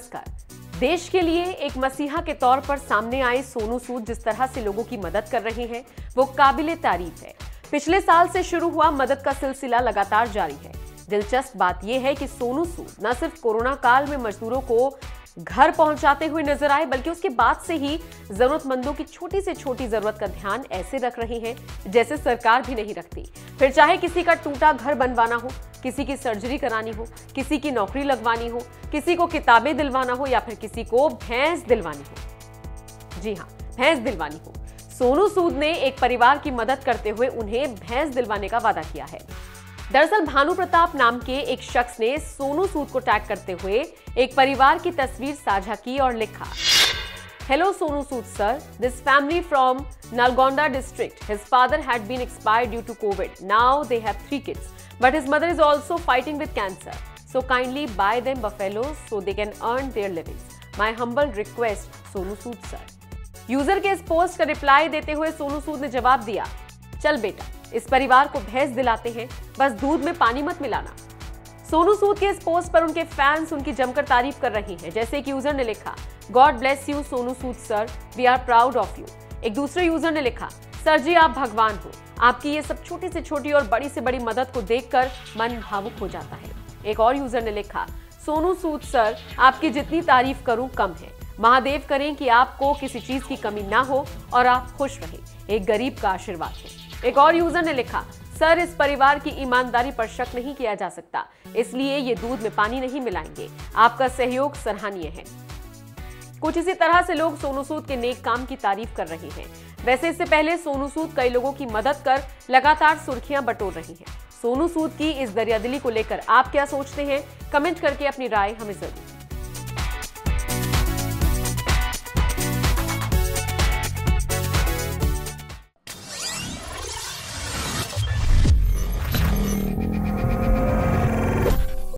नमस्कार। देश के लिए एक मसीहा के तौर पर सामने आए सोनू सूद जिस तरह से लोगों की मदद कर रहे हैं वो काबिले तारीफ है। पिछले साल से शुरू हुआ मदद का सिलसिला लगातार जारी है। दिलचस्प बात यह है कि सोनू सूद न सिर्फ कोरोना काल में मजदूरों को घर पहुंचाते हुए नजर आए बल्कि उसके बाद से ही जरूरतमंदों की छोटी से छोटी जरूरत का ध्यान ऐसे रख रहे हैं जैसे सरकार भी नहीं रखती। फिर चाहे किसी का टूटा घर बनवाना हो, किसी की सर्जरी करानी हो, किसी की नौकरी लगवानी हो, किसी को किताबें दिलवाना हो या फिर किसी को भैंस दिलवानी हो। जी हां, भैंस दिलवानी हो। सोनू सूद ने एक परिवार की मदद करते हुए उन्हें भैंस दिलवाने का वादा किया है। दरअसल भानु प्रताप नाम के एक शख्स ने सोनू सूद को टैग करते हुए एक परिवार की तस्वीर साझा की और लिखा, hello Sonu Sood sir, this family from Nalgonda district, his father had been expired due to COVID, now they have 3 kids, but his mother is also fighting with cancer, so kindly buy them buffaloes so they can earn their livings. My humble request, Sonu Sood sir. User के इस post का reply देते हुए सोनू सूद ने जवाब दिया, चल बेटा, इस परिवार को भैंस दिलाते हैं, बस दूध में पानी मत मिलाना। सोनू सूद के इस पोस्ट पर उनके फैंस उनकी जमकर तारीफ कर रहे हैं। जैसे कि यूजर ने लिखा, god bless you Sonu Sood sir, we are proud of you. एक दूसरे यूजर ने लिखा, सर जी आप भगवान हो, आपकी ये सब छोटी से छोटी और बड़ी से बड़ी मदद को देखकर मन भावुक हो जाता है। एक और यूजर ने लिखा, सोनू सूद सर, आपकी जितनी तारीफ करूं कम है, महादेव करें कि आपको किसी चीज की कमी ना हो और आप खुश रहें, एक गरीब का आशीर्वाद है। एक और यूजर ने लिखा, सर इस परिवार की ईमानदारी पर शक नहीं किया जा सकता, इसलिए ये दूध में पानी नहीं मिलाएंगे, आपका सहयोग सराहनीय है। कुछ इसी तरह से लोग सोनू सूद के नेक काम की तारीफ कर रहे हैं। वैसे इससे पहले सोनू सूद कई लोगों की मदद कर लगातार सुर्खियां बटोर रही हैं। सोनू सूद की इस दरियादिली को लेकर आप क्या सोचते हैं? कमेंट करके अपनी राय हमें जरूर